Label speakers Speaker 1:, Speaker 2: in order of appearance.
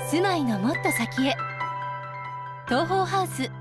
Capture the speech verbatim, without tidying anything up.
Speaker 1: 住まいのもっと先へ。東宝ハウス